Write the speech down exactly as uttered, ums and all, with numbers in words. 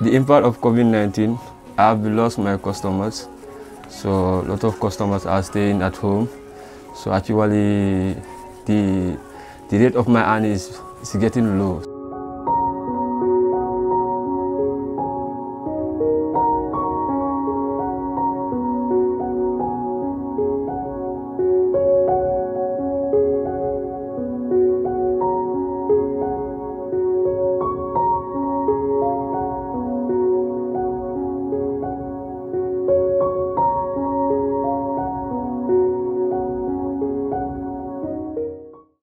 The impact of COVID nineteen, I have lost my customers. So a lot of customers are staying at home. So actually, the, the rate of my earnings is, is getting low.